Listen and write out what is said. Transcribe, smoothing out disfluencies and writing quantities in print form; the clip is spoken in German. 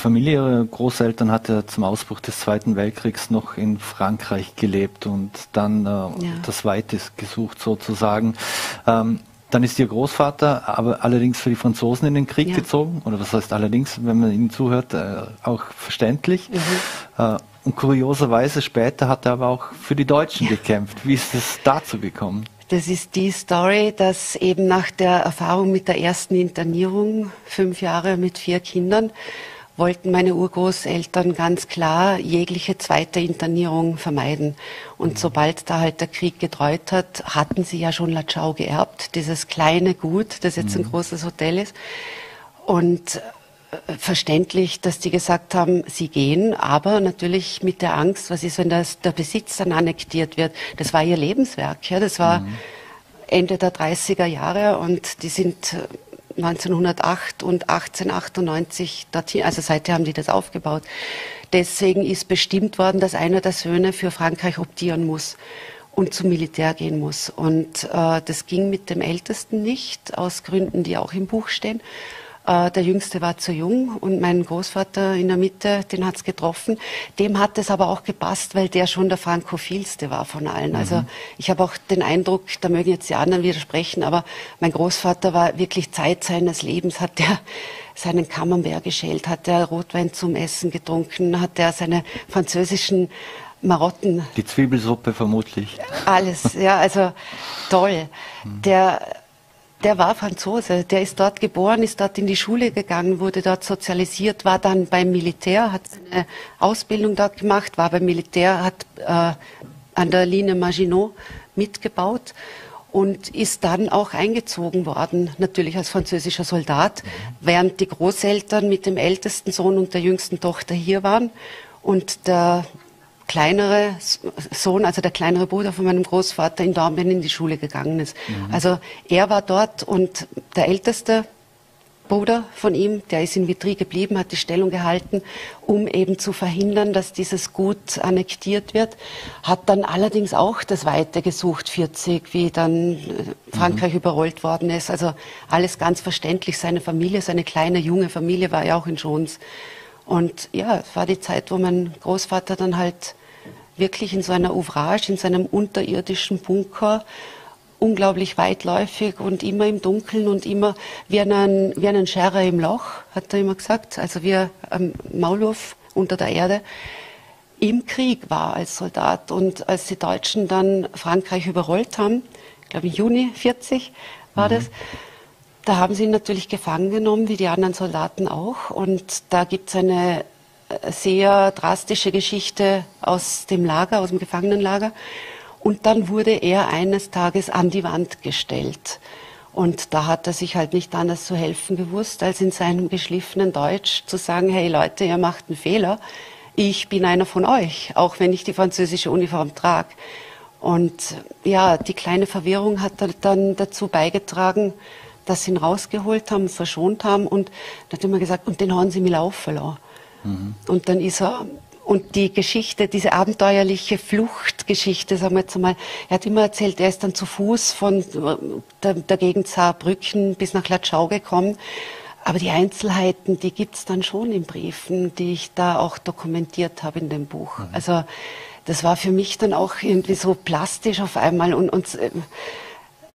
Familie Ihrer Großeltern hat ja zum Ausbruch des Zweiten Weltkriegs noch in Frankreich gelebt und dann das Weite gesucht sozusagen. Dann ist Ihr Großvater aber allerdings für die Franzosen in den Krieg gezogen. Oder was heißt allerdings, wenn man Ihnen zuhört, auch verständlich. Und kurioserweise später hat er aber auch für die Deutschen gekämpft. Wie ist es dazu gekommen? Das ist die Story, dass eben nach der Erfahrung mit der ersten Internierung, 5 Jahre mit 4 Kindern, wollten meine Urgroßeltern ganz klar jegliche zweite Internierung vermeiden. Und sobald da halt der Krieg gedreut hat, hatten sie ja schon La Chaux geerbt, dieses kleine Gut, das jetzt ein großes Hotel ist. Und verständlich, dass die gesagt haben, sie gehen, aber natürlich mit der Angst, was ist, wenn der Besitz dann annektiert wird. Das war ihr Lebenswerk, ja, das war Ende der 30er Jahre und die sind 1908 und 1898 dorthin, also seither haben die das aufgebaut. Deswegen ist bestimmt worden, dass einer der Söhne für Frankreich optieren muss und zum Militär gehen muss. Und das ging mit dem Ältesten nicht, aus Gründen, die auch im Buch stehen. Der Jüngste war zu jung und mein Großvater in der Mitte, den hat's getroffen. Dem hat es aber auch gepasst, weil der schon der frankophilste war von allen. Also ich habe auch den Eindruck, da mögen jetzt die anderen widersprechen, aber mein Großvater war wirklich Zeit seines Lebens, hat der seinen Camembert geschält, hat der Rotwein zum Essen getrunken, hat der seine französischen Marotten. Die Zwiebelsuppe vermutlich. Alles, ja, also toll. Der war Franzose, der ist dort geboren, ist dort in die Schule gegangen, wurde dort sozialisiert, war dann beim Militär, hat seine Ausbildung dort gemacht, war beim Militär, hat an der Linie Maginot mitgebaut und ist dann auch eingezogen worden, natürlich als französischer Soldat, während die Großeltern mit dem ältesten Sohn und der jüngsten Tochter hier waren und der kleinere Sohn, also der kleinere Bruder von meinem Großvater in Dornbirn in die Schule gegangen ist. Also er war dort und der älteste Bruder von ihm, der ist in Vitry geblieben, hat die Stellung gehalten, um eben zu verhindern, dass dieses Gut annektiert wird, hat dann allerdings auch das Weite gesucht, 40, wie dann Frankreich überrollt worden ist. Also alles ganz verständlich. Seine Familie, seine kleine, junge Familie war ja auch in Schons. Und ja, es war die Zeit, wo mein Großvater dann halt wirklich in so einer Ouvrage, in seinem unterirdischen Bunker, unglaublich weitläufig und immer im Dunkeln und immer wie einen Scherer im Loch, hat er immer gesagt, also wie am Maulwurf unter der Erde, im Krieg war als Soldat. Und als die Deutschen dann Frankreich überrollt haben, ich glaube im Juni 40 war das, da haben sie ihn natürlich gefangen genommen, wie die anderen Soldaten auch. Und da gibt es eine sehr drastische Geschichte aus dem Lager, aus dem Gefangenenlager. Und dann wurde er eines Tages an die Wand gestellt. Und da hat er sich halt nicht anders zu helfen gewusst, als in seinem geschliffenen Deutsch zu sagen, hey Leute, ihr macht einen Fehler. Ich bin einer von euch, auch wenn ich die französische Uniform trage. Und ja, die kleine Verwirrung hat dann dazu beigetragen, dass sie ihn rausgeholt haben, verschont haben und dann hat er immer gesagt, und den haben sie mir laufen lassen. Und dann ist er, und die Geschichte, diese abenteuerliche Fluchtgeschichte, sagen wir jetzt einmal, er hat immer erzählt, er ist dann zu Fuß von der Gegend Saarbrücken bis nach La Chaux gekommen. Aber die Einzelheiten, die gibt's dann schon in Briefen, die ich da auch dokumentiert habe in dem Buch. Also das war für mich dann auch irgendwie so plastisch auf einmal und